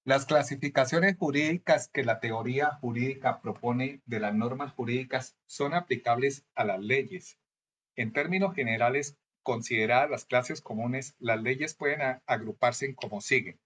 Las clasificaciones jurídicas que la teoría jurídica propone de las normas jurídicas son aplicables a las leyes. En términos generales, consideradas las clases comunes, las leyes pueden agruparse en como sigue.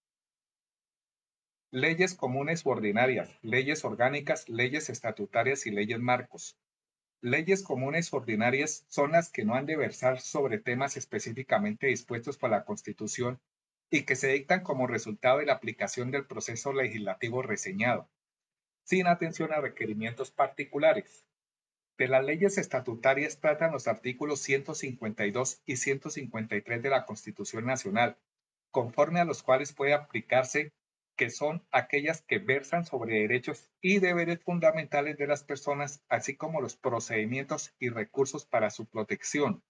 Leyes comunes u ordinarias, leyes orgánicas, leyes estatutarias y leyes marcos. Leyes comunes u ordinarias son las que no han de versar sobre temas específicamente dispuestos por la Constitución y que se dictan como resultado de la aplicación del proceso legislativo reseñado, sin atención a requerimientos particulares. De las leyes estatutarias tratan los artículos 152 y 153 de la Constitución Nacional, conforme a los cuales puede aplicarse, que son aquellas que versan sobre derechos y deberes fundamentales de las personas, así como los procedimientos y recursos para su protección.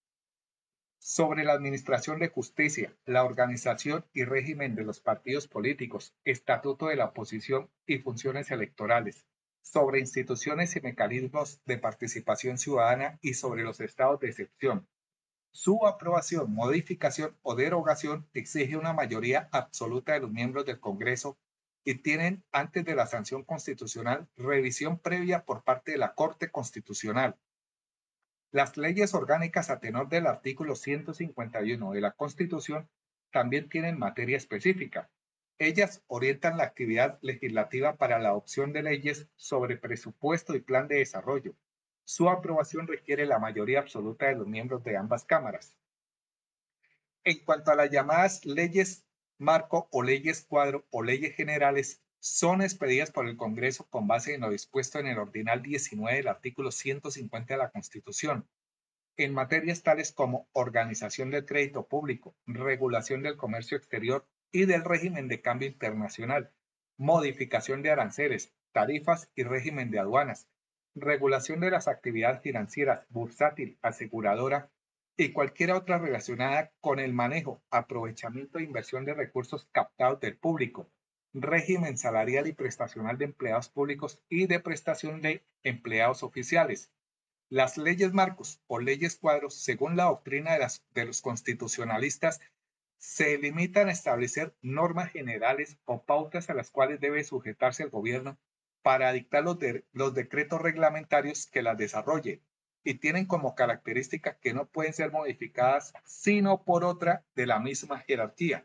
Sobre la administración de justicia, la organización y régimen de los partidos políticos, estatuto de la oposición y funciones electorales, sobre instituciones y mecanismos de participación ciudadana y sobre los estados de excepción. Su aprobación, modificación o derogación exige una mayoría absoluta de los miembros del Congreso y tienen, antes de la sanción constitucional, revisión previa por parte de la Corte Constitucional. Las leyes orgánicas a tenor del artículo 151 de la Constitución también tienen materia específica. Ellas orientan la actividad legislativa para la adopción de leyes sobre presupuesto y plan de desarrollo. Su aprobación requiere la mayoría absoluta de los miembros de ambas cámaras. En cuanto a las llamadas leyes marco o leyes cuadro o leyes generales, son expedidas por el Congreso con base en lo dispuesto en el ordinal 19 del artículo 150 de la Constitución, en materias tales como organización del crédito público, regulación del comercio exterior y del régimen de cambio internacional, modificación de aranceles, tarifas y régimen de aduanas, regulación de las actividades financieras, bursátil, aseguradora y cualquier otra relacionada con el manejo, aprovechamiento e inversión de recursos captados del público, régimen salarial y prestacional de empleados públicos y de prestación de empleados oficiales. Las leyes marcos o leyes cuadros, según la doctrina de los constitucionalistas, se limitan a establecer normas generales o pautas a las cuales debe sujetarse el gobierno para dictar los decretos reglamentarios que las desarrolle y tienen como característica que no pueden ser modificadas sino por otra de la misma jerarquía.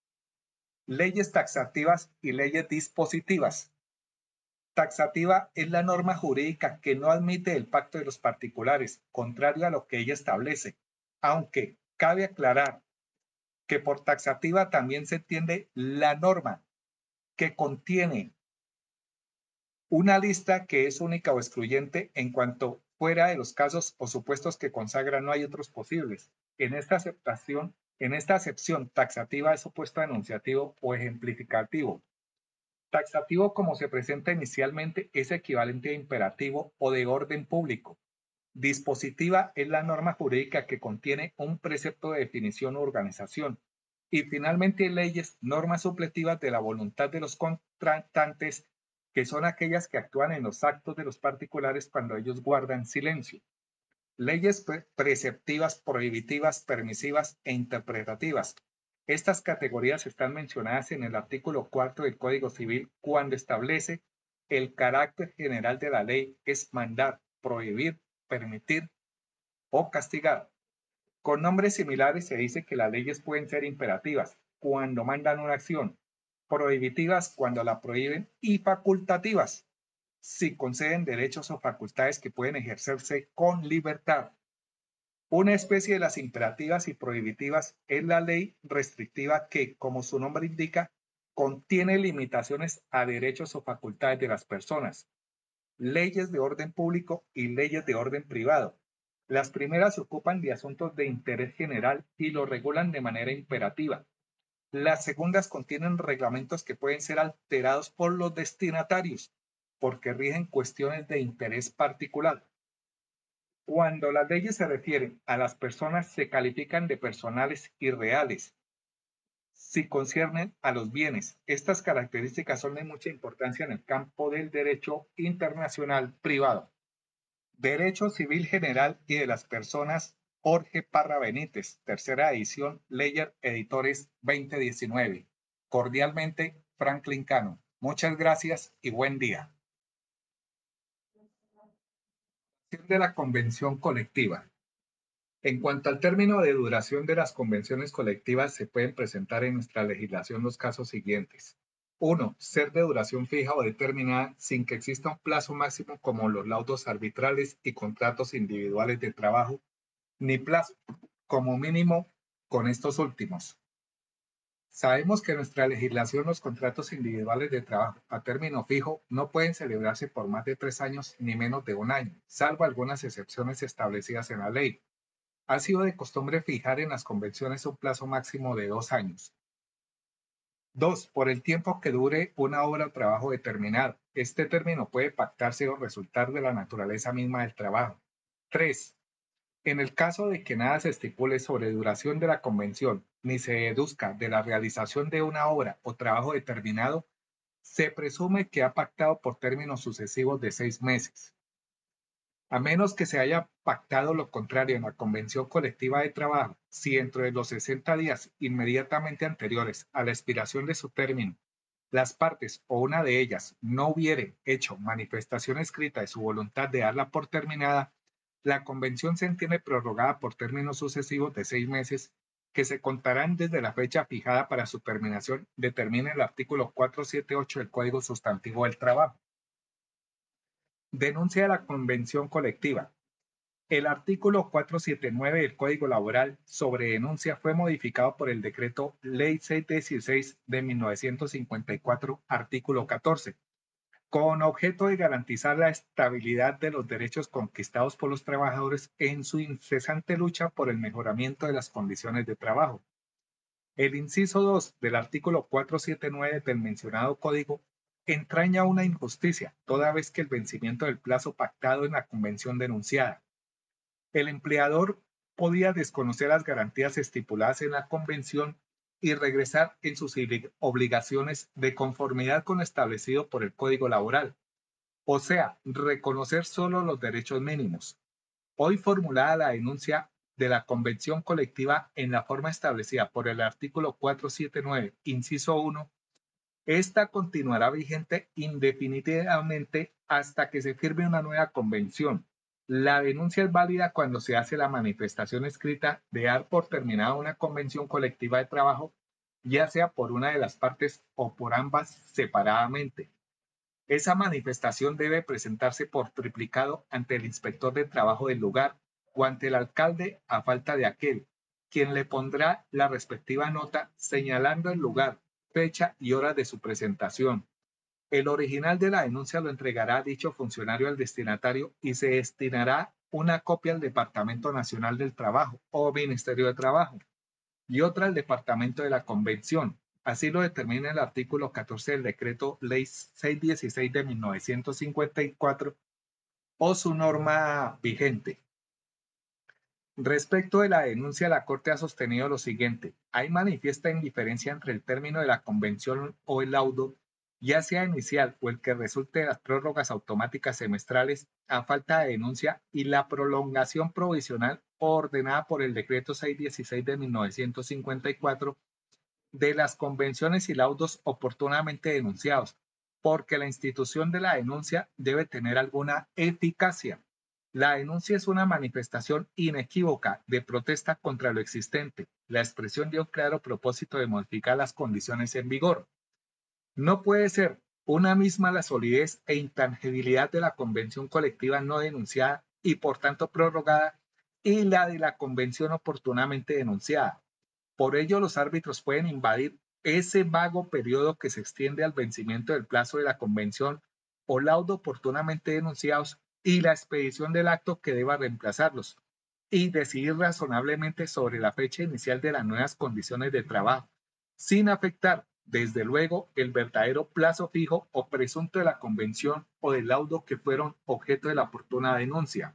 Leyes taxativas y leyes dispositivas. Taxativa es la norma jurídica que no admite el pacto de los particulares, contrario a lo que ella establece, aunque cabe aclarar que por taxativa también se entiende la norma que contiene una lista que es única o excluyente en cuanto fuera de los casos o supuestos que consagra no hay otros posibles. En esta acepción taxativa es opuesto a enunciativo o ejemplificativo. Taxativo, como se presenta inicialmente, es equivalente a imperativo o de orden público. Dispositiva es la norma jurídica que contiene un precepto de definición u organización. Y finalmente hay leyes, normas supletivas de la voluntad de los contratantes, que son aquellas que actúan en los actos de los particulares cuando ellos guardan silencio. Leyes preceptivas, prohibitivas, permisivas e interpretativas. Estas categorías están mencionadas en el artículo 4 del Código Civil cuando establece el carácter general de la ley es mandar, prohibir, permitir o castigar. Con nombres similares se dice que las leyes pueden ser imperativas cuando mandan una acción, prohibitivas cuando la prohíben y facultativas si conceden derechos o facultades que pueden ejercerse con libertad. Una especie de las imperativas y prohibitivas es la ley restrictiva que, como su nombre indica, contiene limitaciones a derechos o facultades de las personas, leyes de orden público y leyes de orden privado. Las primeras se ocupan de asuntos de interés general y lo regulan de manera imperativa. Las segundas contienen reglamentos que pueden ser alterados por los destinatarios, porque rigen cuestiones de interés particular. Cuando las leyes se refieren a las personas, se califican de personales y reales. Si conciernen a los bienes, estas características son de mucha importancia en el campo del derecho internacional privado. Derecho Civil General y de las Personas, Jorge Parra Benítez, tercera edición, Leyer Editores 2019. Cordialmente, Franklin Cano. Muchas gracias y buen día. De la convención colectiva. En cuanto al término de duración de las convenciones colectivas, se pueden presentar en nuestra legislación los casos siguientes. 1. Ser de duración fija o determinada sin que exista un plazo máximo como los laudos arbitrales y contratos individuales de trabajo, ni plazo como mínimo con estos últimos. Sabemos que en nuestra legislación los contratos individuales de trabajo a término fijo no pueden celebrarse por más de 3 años ni menos de un año, salvo algunas excepciones establecidas en la ley. Ha sido de costumbre fijar en las convenciones un plazo máximo de 2 años. 2. Por el tiempo que dure una obra o trabajo determinado. Este término puede pactarse o resultar de la naturaleza misma del trabajo. 3. En el caso de que nada se estipule sobre duración de la convención, ni se deduzca de la realización de una obra o trabajo determinado, se presume que ha pactado por términos sucesivos de 6 meses. A menos que se haya pactado lo contrario en la convención colectiva de trabajo, si dentro de los 60 días inmediatamente anteriores a la expiración de su término, las partes o una de ellas no hubiere hecho manifestación escrita de su voluntad de darla por terminada, la convención se entiende prorrogada por términos sucesivos de 6 meses que se contarán desde la fecha fijada para su terminación, determina el artículo 478 del Código Sustantivo del Trabajo. Denuncia de la convención colectiva. El artículo 479 del Código Laboral sobre denuncia fue modificado por el decreto Ley 616 de 1954, artículo 14, con objeto de garantizar la estabilidad de los derechos conquistados por los trabajadores en su incesante lucha por el mejoramiento de las condiciones de trabajo. El inciso 2 del artículo 479 del mencionado código entraña una injusticia, toda vez que el vencimiento del plazo pactado en la convención denunciada. El empleador podía desconocer las garantías estipuladas en la convención y regresar en sus obligaciones de conformidad con lo establecido por el Código Laboral, o sea, reconocer solo los derechos mínimos. Hoy formulada la denuncia de la convención colectiva en la forma establecida por el artículo 479, inciso 1, esta continuará vigente indefinidamente hasta que se firme una nueva convención. La denuncia es válida cuando se hace la manifestación escrita de dar por terminada una convención colectiva de trabajo, ya sea por una de las partes o por ambas separadamente. Esa manifestación debe presentarse por triplicado ante el inspector de trabajo del lugar o ante el alcalde a falta de aquel, quien le pondrá la respectiva nota señalando el lugar, fecha y hora de su presentación. El original de la denuncia lo entregará dicho funcionario al destinatario y se destinará una copia al Departamento Nacional del Trabajo o Ministerio de Trabajo y otra al Departamento de la Convención. Así lo determina el artículo 14 del decreto Ley 616 de 1954 o su norma vigente. Respecto de la denuncia, la Corte ha sostenido lo siguiente: hay manifiesta indiferencia entre el término de la convención o el laudo, ya sea inicial o el que resulte de las prórrogas automáticas semestrales, a falta de denuncia, y la prolongación provisional ordenada por el decreto 616 de 1954 de las convenciones y laudos oportunamente denunciados, porque la institución de la denuncia debe tener alguna eficacia. La denuncia es una manifestación inequívoca de protesta contra lo existente, la expresión de un claro propósito de modificar las condiciones en vigor. No puede ser una misma la solidez e intangibilidad de la convención colectiva no denunciada y por tanto prorrogada y la de la convención oportunamente denunciada. Por ello, los árbitros pueden invadir ese vago periodo que se extiende al vencimiento del plazo de la convención o laudo oportunamente denunciados y la expedición del acto que deba reemplazarlos, y decidir razonablemente sobre la fecha inicial de las nuevas condiciones de trabajo, sin afectar, desde luego, el verdadero plazo fijo o presunto de la convención o del laudo que fueron objeto de la oportuna denuncia.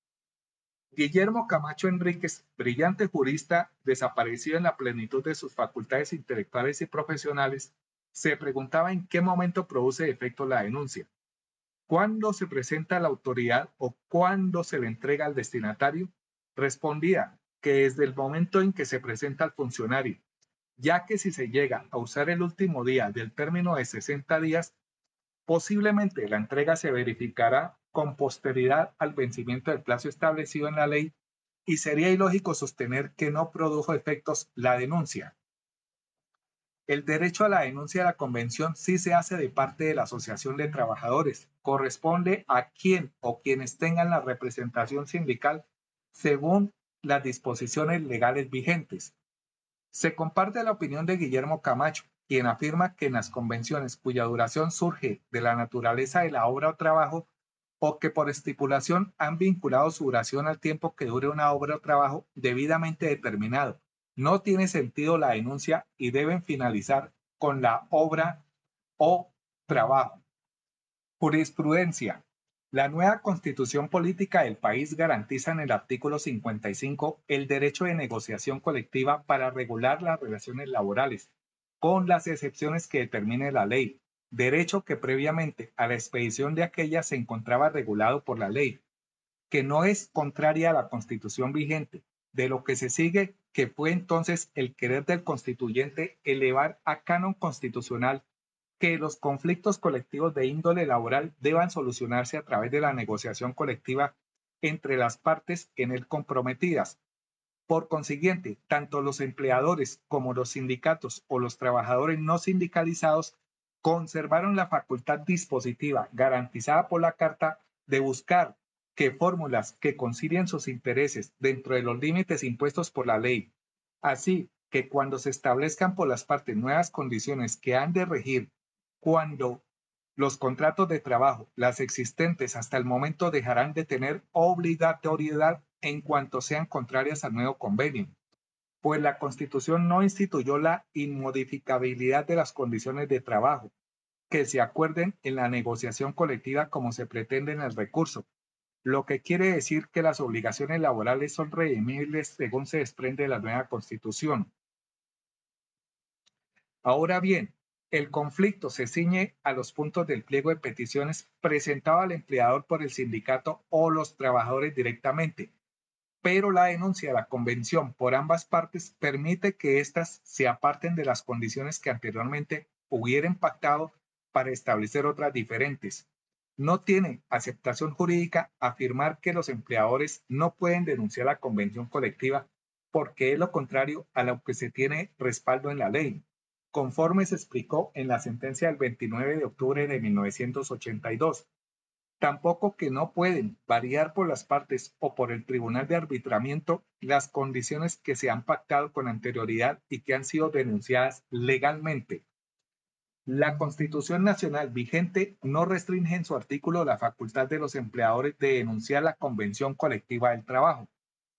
Guillermo Camacho Enríquez, brillante jurista desaparecido en la plenitud de sus facultades intelectuales y profesionales, se preguntaba en qué momento produce efecto la denuncia. ¿Cuándo se presenta a la autoridad o cuándo se le entrega al destinatario? Respondía que desde el momento en que se presenta al funcionario, ya que si se llega a usar el último día del término de 60 días, posiblemente la entrega se verificará con posterioridad al vencimiento del plazo establecido en la ley y sería ilógico sostener que no produjo efectos la denuncia. El derecho a la denuncia de la convención sí se hace de parte de la Asociación de Trabajadores. Corresponde a quien o quienes tengan la representación sindical según las disposiciones legales vigentes. Se comparte la opinión de Guillermo Camacho, quien afirma que en las convenciones cuya duración surge de la naturaleza de la obra o trabajo, o que por estipulación han vinculado su duración al tiempo que dure una obra o trabajo debidamente determinado, no tiene sentido la denuncia y deben finalizar con la obra o trabajo. Jurisprudencia. La nueva constitución política del país garantiza en el artículo 55 el derecho de negociación colectiva para regular las relaciones laborales, con las excepciones que determine la ley, derecho que previamente a la expedición de aquella se encontraba regulado por la ley, que no es contraria a la constitución vigente, de lo que se sigue que fue entonces el querer del constituyente elevar a canon constitucional que los conflictos colectivos de índole laboral deban solucionarse a través de la negociación colectiva entre las partes en él comprometidas. Por consiguiente, tanto los empleadores como los sindicatos o los trabajadores no sindicalizados conservaron la facultad dispositiva garantizada por la Carta de buscar que fórmulas que concilien sus intereses dentro de los límites impuestos por la ley. Así que cuando se establezcan por las partes nuevas condiciones que han de regir cuando los contratos de trabajo, las existentes hasta el momento, dejarán de tener obligatoriedad en cuanto sean contrarias al nuevo convenio, pues la Constitución no instituyó la inmodificabilidad de las condiciones de trabajo que se acuerden en la negociación colectiva como se pretende en el recurso, lo que quiere decir que las obligaciones laborales son redimibles según se desprende de la nueva Constitución. Ahora bien, el conflicto se ciñe a los puntos del pliego de peticiones presentado al empleador por el sindicato o los trabajadores directamente, pero la denuncia de la convención por ambas partes permite que éstas se aparten de las condiciones que anteriormente hubieran pactado para establecer otras diferentes. No tiene aceptación jurídica afirmar que los empleadores no pueden denunciar la convención colectiva porque es lo contrario a lo que se tiene respaldo en la ley, conforme se explicó en la sentencia del 29 de octubre de 1982. Tampoco que no pueden variar por las partes o por el Tribunal de Arbitramiento las condiciones que se han pactado con anterioridad y que han sido denunciadas legalmente. La Constitución Nacional vigente no restringe en su artículo la facultad de los empleadores de denunciar la Convención Colectiva del Trabajo.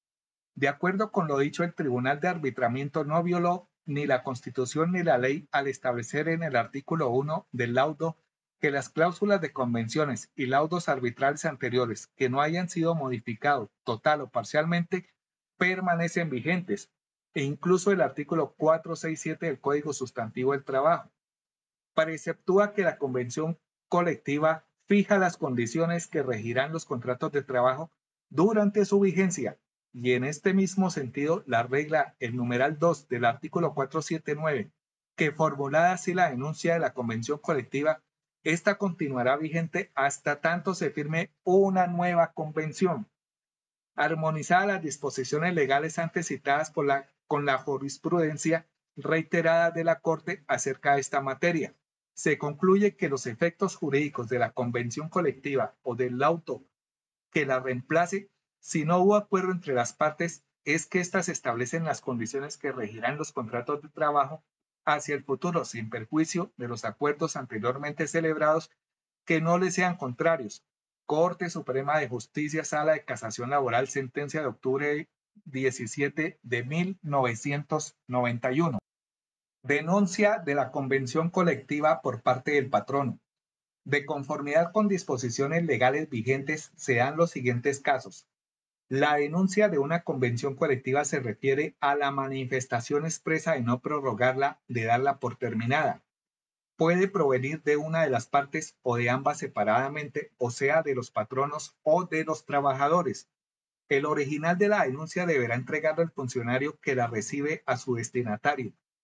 De acuerdo con lo dicho, el Tribunal de Arbitramiento no violó ni la Constitución ni la ley al establecer en el artículo 1 del laudo que las cláusulas de convenciones y laudos arbitrales anteriores que no hayan sido modificados total o parcialmente permanecen vigentes, e incluso el artículo 467 del Código Sustantivo del Trabajo. Preceptúa que la convención colectiva fija las condiciones que regirán los contratos de trabajo durante su vigencia, y en este mismo sentido la regla, el numeral 2 del artículo 479, que formulada así la denuncia de la convención colectiva, esta continuará vigente hasta tanto se firme una nueva convención, armonizada las disposiciones legales antes citadas con la jurisprudencia reiterada de la Corte acerca de esta materia. Se concluye que los efectos jurídicos de la convención colectiva o del auto que la reemplace, si no hubo acuerdo entre las partes, es que éstas establecen las condiciones que regirán los contratos de trabajo hacia el futuro, sin perjuicio de los acuerdos anteriormente celebrados que no le sean contrarios. Corte Suprema de Justicia, Sala de Casación Laboral, sentencia de octubre 17 de 1991. Denuncia de la convención colectiva por parte del patrono. De conformidad con disposiciones legales vigentes, se dan los siguientes casos. La denuncia de una convención colectiva se refiere a la manifestación expresa de no prorrogarla, de darla por terminada. Puede provenir de una de las partes o de ambas separadamente, o sea, de los patronos o de los trabajadores. El original de la denuncia deberá entregarlo el funcionario que la recibe a su destinatario,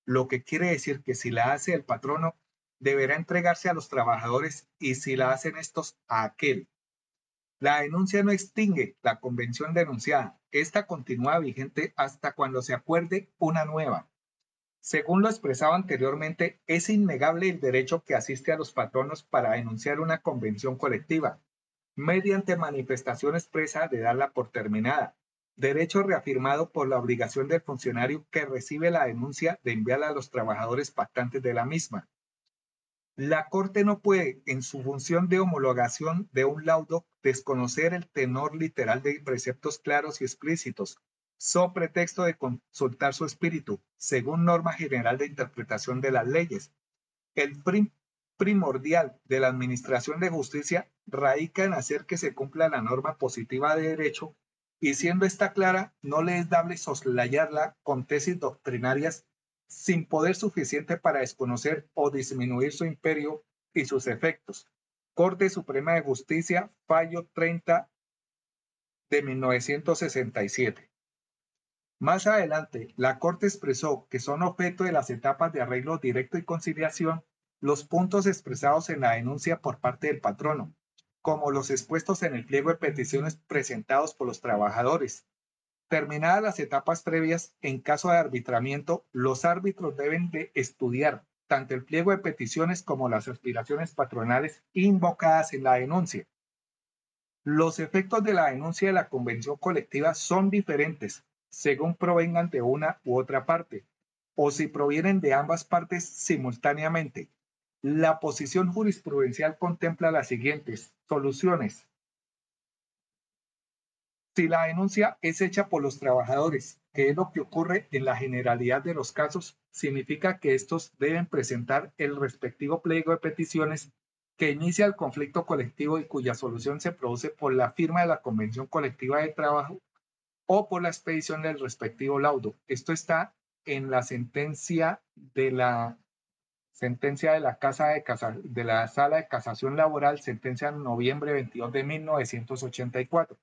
lo que quiere decir que si la hace el patrono, deberá entregarse a los trabajadores y si la hacen estos a aquel. La denuncia no extingue la convención denunciada. Esta continúa vigente hasta cuando se acuerde una nueva. Según lo expresado anteriormente, es innegable el derecho que asiste a los patronos para denunciar una convención colectiva, mediante manifestación expresa de darla por terminada, derecho reafirmado por la obligación del funcionario que recibe la denuncia de enviarla a los trabajadores pactantes de la misma. La Corte no puede, en su función de homologación de un laudo, desconocer el tenor literal de preceptos claros y explícitos, so pretexto de consultar su espíritu, según norma general de interpretación de las leyes. El primordial de la administración de justicia radica en hacer que se cumpla la norma positiva de derecho y siendo esta clara, no le es dable soslayarla con tesis doctrinarias sin poder suficiente para desconocer o disminuir su imperio y sus efectos. Corte Suprema de Justicia, fallo 30 de 1967. Más adelante, la Corte expresó que son objeto de las etapas de arreglo directo y conciliación los puntos expresados en la denuncia por parte del patrono, como los expuestos en el pliego de peticiones presentados por los trabajadores. Terminadas las etapas previas, en caso de arbitramiento, los árbitros deben de estudiar tanto el pliego de peticiones como las aspiraciones patronales invocadas en la denuncia. Los efectos de la denuncia de la convención colectiva son diferentes según provengan de una u otra parte, o si provienen de ambas partes simultáneamente. La posición jurisprudencial contempla las siguientes soluciones. Si la denuncia es hecha por los trabajadores, que es lo que ocurre en la generalidad de los casos, significa que estos deben presentar el respectivo pliego de peticiones que inicia el conflicto colectivo y cuya solución se produce por la firma de la Convención Colectiva de Trabajo o por la expedición del respectivo laudo. Esto está en la sentencia de la de la Sala de Casación Laboral, sentencia de noviembre 22 de 1984.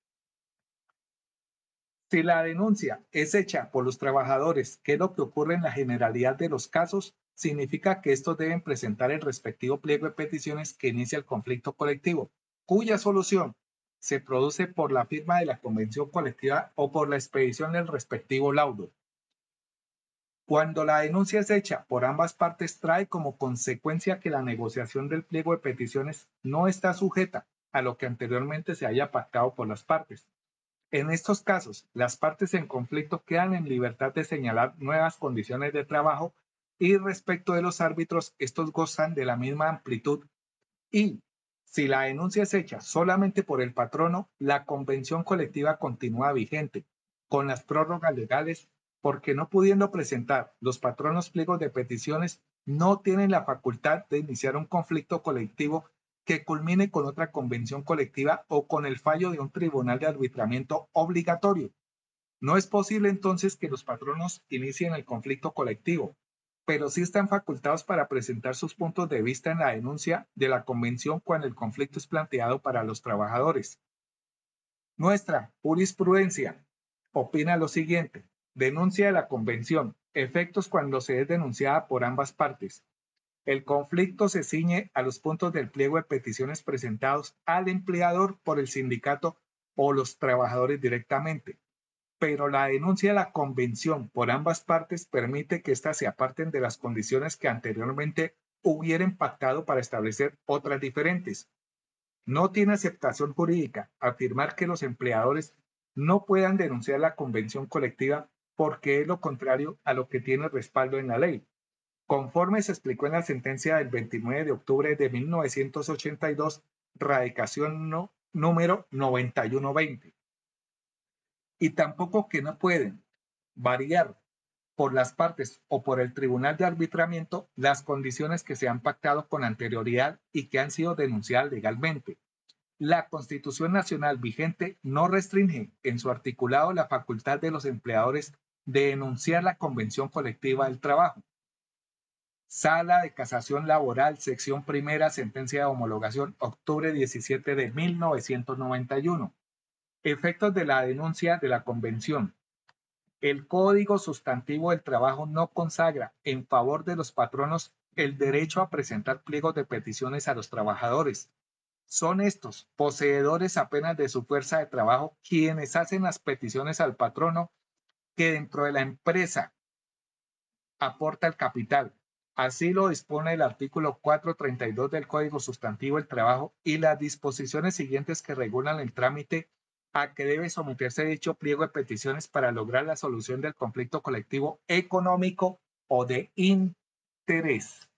Si la denuncia es hecha por los trabajadores, que es lo que ocurre en la generalidad de los casos, significa que estos deben presentar el respectivo pliego de peticiones que inicia el conflicto colectivo, cuya solución se produce por la firma de la convención colectiva o por la expedición del respectivo laudo. Cuando la denuncia es hecha por ambas partes, trae como consecuencia que la negociación del pliego de peticiones no está sujeta a lo que anteriormente se haya pactado por las partes. En estos casos, las partes en conflicto quedan en libertad de señalar nuevas condiciones de trabajo y respecto de los árbitros, estos gozan de la misma amplitud y, si la denuncia es hecha solamente por el patrono, la convención colectiva continúa vigente, con las prórrogas legales, porque no pudiendo presentar los patronos pliegos de peticiones, no tienen la facultad de iniciar un conflicto colectivo que culmine con otra convención colectiva o con el fallo de un tribunal de arbitramiento obligatorio. No es posible entonces que los patronos inicien el conflicto colectivo, pero sí están facultados para presentar sus puntos de vista en la denuncia de la convención cuando el conflicto es planteado para los trabajadores. Nuestra jurisprudencia opina lo siguiente: denuncia de la convención, efectos cuando se es denunciada por ambas partes. El conflicto se ciñe a los puntos del pliego de peticiones presentados al empleador por el sindicato o los trabajadores directamente, pero la denuncia de la convención por ambas partes permite que éstas se aparten de las condiciones que anteriormente hubieran pactado para establecer otras diferentes. No tiene aceptación jurídica afirmar que los empleadores no puedan denunciar la convención colectiva porque es lo contrario a lo que tiene respaldo en la ley, conforme se explicó en la sentencia del 29 de octubre de 1982, radicación número 9120. Y tampoco que no pueden variar por las partes o por el tribunal de arbitramiento las condiciones que se han pactado con anterioridad y que han sido denunciadas legalmente. La Constitución Nacional vigente no restringe en su articulado la facultad de los empleadores de denunciar la Convención Colectiva del Trabajo. Sala de Casación Laboral, sección primera, sentencia de homologación, octubre 17 de 1991. Efectos de la denuncia de la Convención. El Código Sustantivo del Trabajo no consagra en favor de los patronos el derecho a presentar pliegos de peticiones a los trabajadores. Son estos, poseedores apenas de su fuerza de trabajo, quienes hacen las peticiones al patrono que dentro de la empresa aporta el capital. Así lo dispone el artículo 432 del Código Sustantivo del Trabajo y las disposiciones siguientes que regulan el trámite a que debe someterse dicho pliego de peticiones para lograr la solución del conflicto colectivo económico o de interés.